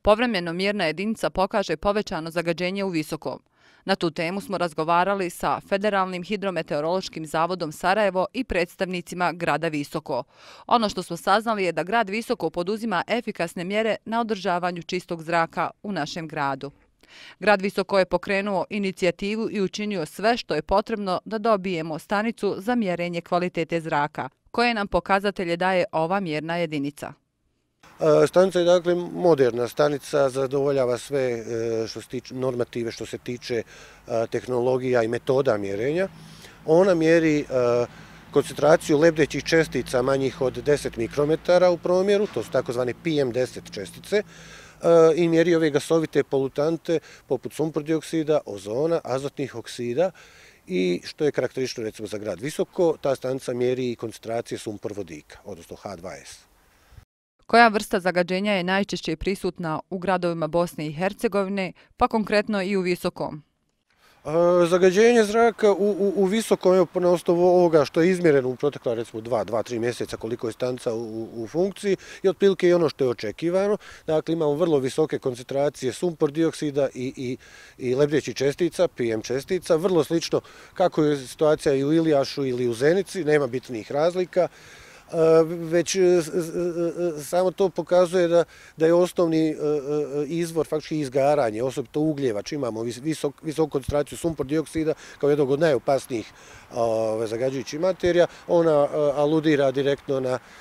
povremeno mjerna jedinica pokaže povećano zagađenje u Visokom. Na tu temu smo razgovarali sa Federalnim hidrometeorološkim zavodom Sarajevo i predstavnicima grada Visoko. Ono što smo saznali je da grad Visoko poduzima efikasne mjere na održavanju čistog zraka u našem gradu. Grad Visoko je pokrenuo inicijativu i učinio sve što je potrebno da dobijemo stanicu za mjerenje kvalitete zraka, koje nam pokazatelje daje ova mjerna jedinica. Stanica je dakle moderna stanica, zadovoljava sve što se tiče normative, što se tiče tehnologija i metoda mjerenja. Ona mjeri koncentraciju lebdećih čestica manjih od 10 mikrometara u promjeru, to su takozvane PM10 čestice, i mjeri ove gasovite polutante poput sumpor dioksida, ozona, azotnih oksida i što je karakteristično recimo za grad Visoko, ta stanica mjeri i koncentracije sumpor vodika, odnosno H2S. Koja vrsta zagađenja je najčešće prisutna u gradovima Bosne i Hercegovine, pa konkretno i u Visokom? Zagađenje zraka u Visokom, na osnovu ovoga što je izmjereno u protekla recimo 2-3 mjeseca koliko je stanica u funkciji, je otprilike i ono što je očekivano. Dakle, imamo vrlo visoke koncentracije sumpor dioksida i lebdećih čestica, PM čestica, vrlo slično kako je situacija i u Ilijašu ili u Zenici, nema bitnih razlika. Već samo to pokazuje da je osnovni izvor faktički izgaranje, osobito ugljeva, čim imamo visoku koncentraciju sumpor dioksida kao jednog od najopasnijih zagađujućih materija, ona aludira direktno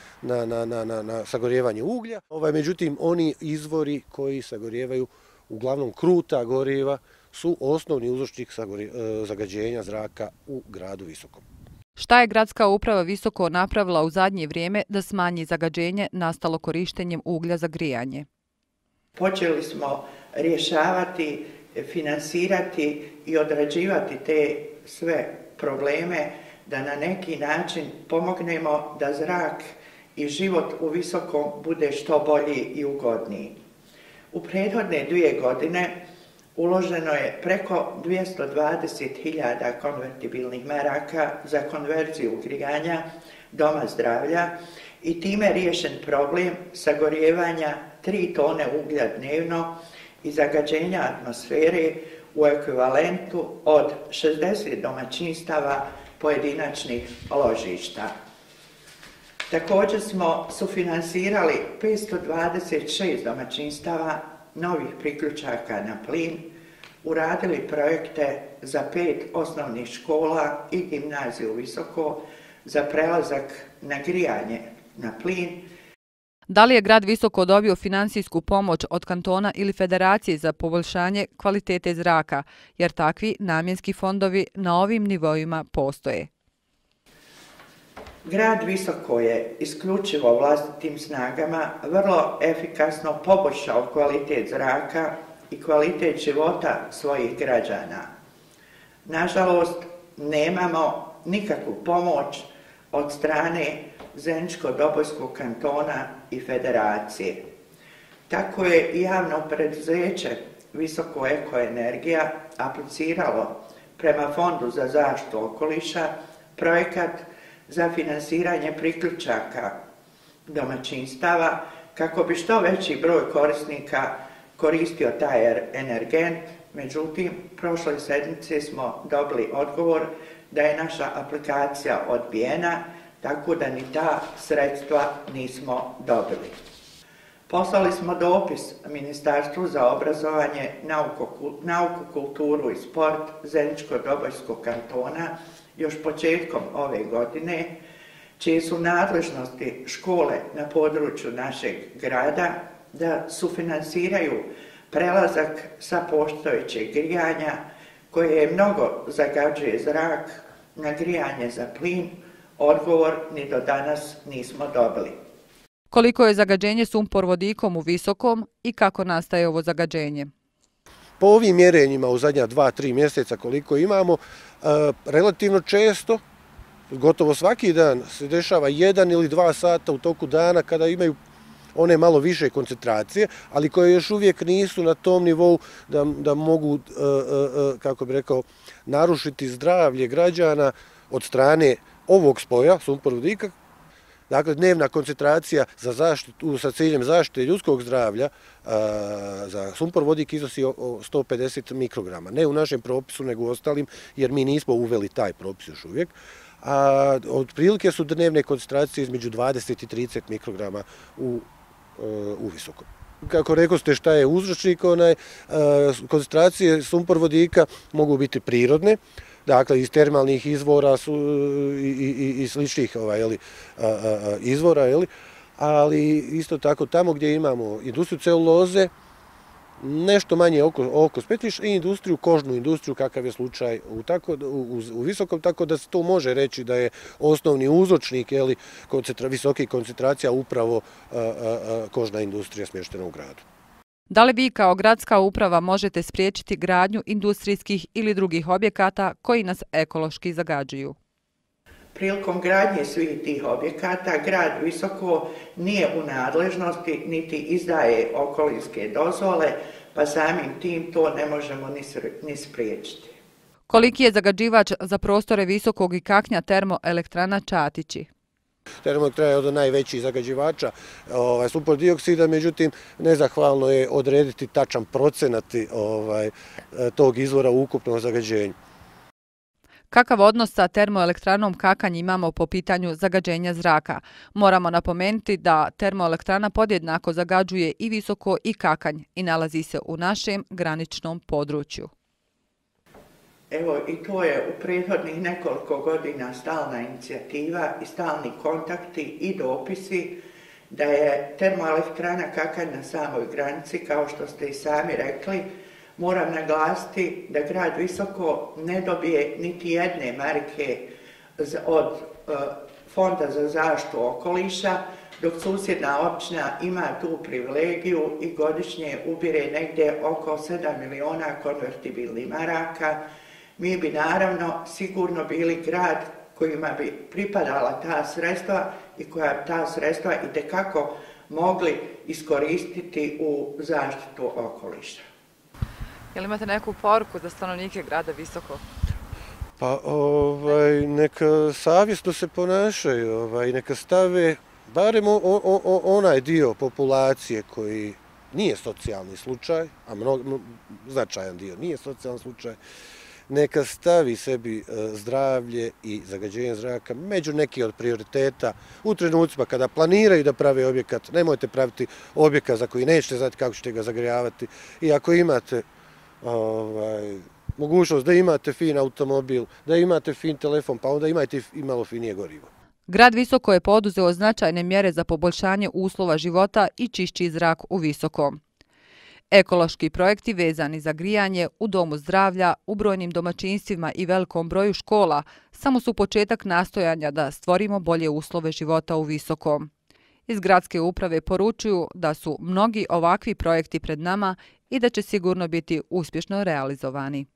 na sagorjevanje uglja. Međutim, oni izvori koji sagorjevaju uglavnom kruta goriva su osnovni uzročnik zagađenja zraka u gradu Visokom. Šta je gradska uprava Visoko napravila u zadnje vrijeme da smanji zagađenje nastalo korištenjem uglja za grijanje? Počeli smo rješavati, finansirati i odrađivati te sve probleme da na neki način pomognemo da zrak i život u Visokom bude što bolji i ugodniji. U prethodne 2 godine uloženo je preko 220.000 konvertibilnih maraka za konverziju grijanja doma zdravlja i time riješen problem sagorjevanja 3 tone uglja dnevno i zagađenja atmosfere u ekvivalentu od 60 domaćinstava pojedinačnih ložišta. Također smo sufinansirali 526 domaćinstava novih priključaka na plin, uradili projekte za 5 osnovnih škola i gimnaziju Visoko za prelazak na grijanje na plin. Da li je grad Visoko dobio finansijsku pomoć od kantona ili federacije za poboljšanje kvalitete zraka, jer takvi namjenski fondovi na ovim nivoima postoje? Grad Visoko je isključivo vlastitim snagama vrlo efikasno poboljšao kvalitet zraka i kvalitet života svojih građana. Nažalost, nemamo nikakvu pomoć od strane Zeničko-Dobojskog kantona i federacije. Tako je i javno preduzeće Visoko Ekoenergija apliciralo prema Fondu za zaštitu okoliša projekat za finansiranje priključaka domaćinstava kako bi što veći broj korisnika koristio taj energent. Međutim, prošle sedmice smo dobili odgovor da je naša aplikacija odbijena, tako da ni ta sredstva nismo dobili. Poslali smo dopis Ministarstvu za obrazovanje, nauku, kulturu i sport Zeničko-Dobojskog kantona još početkom ove godine, čije su nadležnosti škole na području našeg grada da sufinansiraju prelazak sa postojećeg grijanja koje mnogo zagađuje zrak na grijanje za plin. Odgovor ni do danas nismo dobili. Koliko je zagađenje sumpor vodikom u Visokom i kako nastaje ovo zagađenje? Po ovim mjerenjima u zadnja 2-3 mjeseca koliko imamo, relativno često, gotovo svaki dan se dešava 1 ili 2 sata u toku dana kada imaju one malo više koncentracije, ali koje još uvijek nisu na tom nivou da mogu, kako bih rekao, narušiti zdravlje građana od strane ovog spoja, sumpor vodika. Dakle, dnevna koncentracija sa ciljem zaštite ljudskog zdravlja za sumpor vodik iznosi 150 mikrograma. Ne u našem propisu, nego u ostalim, jer mi nismo uveli taj propis još uvijek. A otprilike su dnevne koncentracije između 20 i 30 mikrograma u visokom. Kako rekao ste šta je uzročnik, koncentracije sumpor vodika mogu biti prirodne, dakle iz termalnih izvora i sličnih izvora, ali isto tako tamo gdje imamo industriju celuloze, nešto manje oko smetliš i kožnu industriju, kakav je slučaj u visokom, tako da se to može reći da je osnovni uzročnik visokih koncentracija upravo kožna industrija smještena u gradu. Da li vi kao gradska uprava možete spriječiti gradnju industrijskih ili drugih objekata koji nas ekološki zagađuju? Prilikom gradnje svih tih objekata, grad Visoko nije u nadležnosti niti izdaje okolinske dozvole, pa samim tim to ne možemo ni spriječiti. Koliki je zagađivač za prostore Visokog i Kaknja termoelektrana Čatići? Termoelektrana je od najvećih zagađivača sumpor dioksida, međutim nezahvalno je odrediti tačan procenat tog izvora u ukupnom zagađenju. Kakav odnos sa termoelektranom Kakanj imamo po pitanju zagađenja zraka? Moramo napomenuti da termoelektrana podjednako zagađuje i Visoko i Kakanj i nalazi se u našem graničnom području. Evo i to je u prethodnih nekoliko godina stalna inicijativa i stalni kontakti i dopisi da je termoelektrana Kakanj na samoj granici, kao što ste i sami rekli. Moram naglasiti da grad Visoko ne dobije niti jedne marke od Fonda za zaštitu okoliša, dok susjedna općina ima tu privilegiju i godišnje ubire negdje oko 7 miliona konvertibilnih maraka. Mi bi naravno sigurno bili grad kojima bi pripadala ta sredstva i koja ta sredstva itekako mogli iskoristiti u zaštitu okoliša. Jel imate neku poruku za stanovnike grada Visoko? Pa neka savjesno se ponašaju, neka stave barem onaj dio populacije koji nije socijalni slučaj, a značajan dio nije socijalni slučaj, neka stavi sebi zdravlje i zagađenje zraka među neki od prioriteta u trenucima kada planiraju da prave objekat. Nemojte praviti objekat za koji nećete znati kako ćete ga zagrijavati i ako imate mogućnost da imate fin automobil, da imate fin telefon, pa onda imajte i malo finije gorivo. Grad Visoko je poduzeo značajne mjere za poboljšanje uslova života i čišći zrak u Visokom. Ekološki projekti vezani za grijanje u domu zdravlja, u brojnim domaćinstvima i velikom broju škola samo su početak nastojanja da stvorimo bolje uslove života u Visokom. Iz gradske uprave poručuju da su mnogi ovakvi projekti pred nama i da će sigurno biti uspješno realizovani.